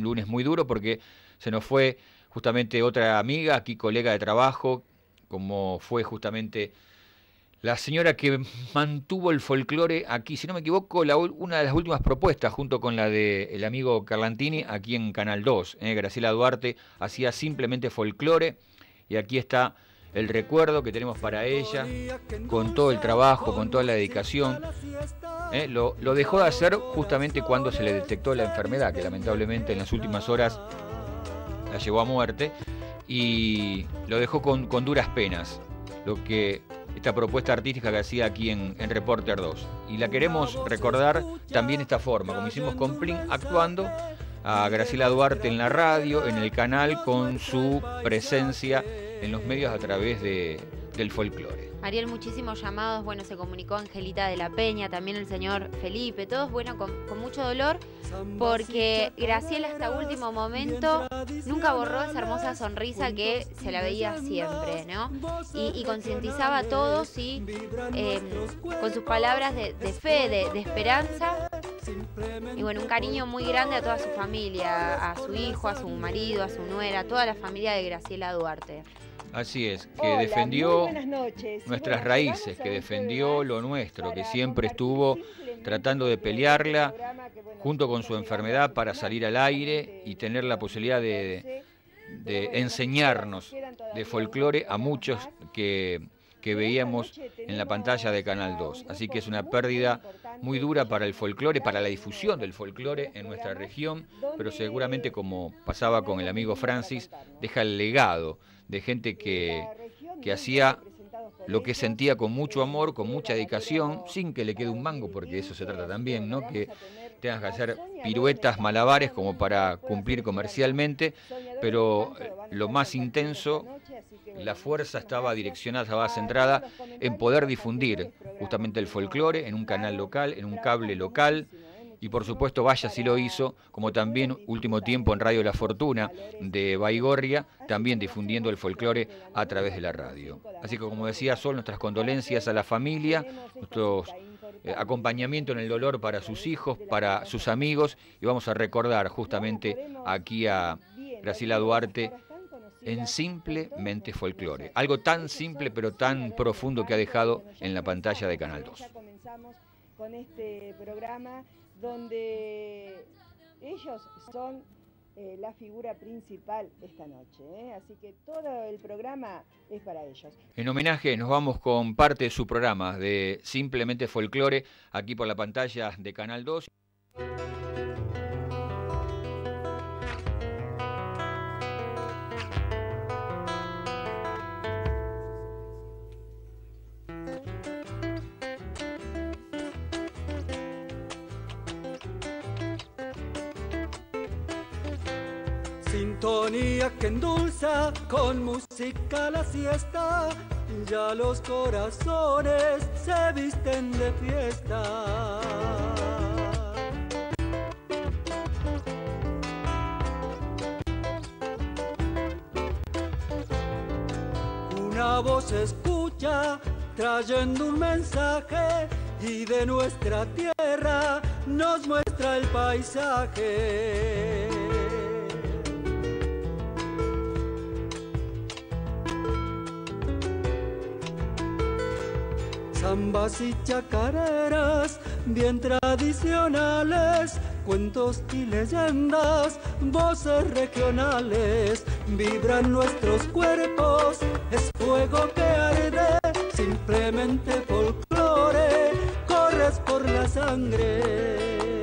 lunes muy duro porque se nos fue justamente otra amiga, aquí colega de trabajo, como fue justamente la señora que mantuvo el folclore aquí, si no me equivoco, una de las últimas propuestas, junto con la del amigo Carlantini, aquí en Canal 2. Graciela Duarte hacía simplemente folclore, y aquí está el recuerdo que tenemos para ella, con todo el trabajo, con toda la dedicación. Lo dejó de hacer justamente cuando se le detectó la enfermedad, que lamentablemente en las últimas horas la llevó a muerte, y lo dejó con duras penas. Esta propuesta artística que hacía aquí en Reporter 2. Y la queremos recordar también de esta forma, como hicimos con Plin, actuando a Graciela Duarte en la radio, en el canal, con su presencia en los medios a través del folclore. Ariel, muchísimos llamados, bueno, se comunicó Angelita de la Peña, también el señor Felipe, todos, bueno, con mucho dolor, porque Graciela hasta último momento nunca borró esa hermosa sonrisa que se la veía siempre, ¿no? Y concientizaba a todos y con sus palabras de fe, de esperanza, y bueno, un cariño muy grande a toda su familia, a su hijo, a su marido, a su nuera, a toda la familia de Graciela Duarte. Así es, que defendió nuestras raíces, que defendió lo nuestro, que siempre estuvo tratando de pelearla junto con su enfermedad para salir al aire y tener la posibilidad de enseñarnos de folclore a muchos que veíamos en la pantalla de Canal 2. Así que es una pérdida muy dura para el folclore, para la difusión del folclore en nuestra región, pero seguramente, como pasaba con el amigo Francis, deja el legado de gente que hacía lo que sentía con mucho amor, con mucha dedicación, sin que le quede un mango, porque de eso se trata también, ¿no? Que tengas que hacer piruetas, malabares como para cumplir comercialmente, pero lo más intenso, la fuerza estaba direccionada, estaba centrada en poder difundir justamente el folclore en un canal local, en un cable local. Y por supuesto, Vaya sí lo hizo, como también último tiempo en Radio La Fortuna de Baigorria, también difundiendo el folclore a través de la radio. Así que, como decía Sol, nuestras condolencias a la familia, nuestro acompañamiento en el dolor para sus hijos, para sus amigos, y vamos a recordar justamente aquí a Graciela Duarte en Simplemente Folclore. Algo tan simple pero tan profundo que ha dejado en la pantalla de Canal 2. Ya comenzamos con este programa donde ellos son la figura principal esta noche, así que todo el programa es para ellos. En homenaje nos vamos con parte de su programa de Simplemente Folclore, aquí por la pantalla de Canal 2. Sintonía que endulza con música la siesta, ya los corazones se visten de fiesta. Una voz se escucha trayendo un mensaje y de nuestra tierra nos muestra el paisaje. Zambas y chacareras bien tradicionales, cuentos y leyendas, voces regionales, vibran nuestros cuerpos, es fuego que arde, simplemente folclore, corres por la sangre.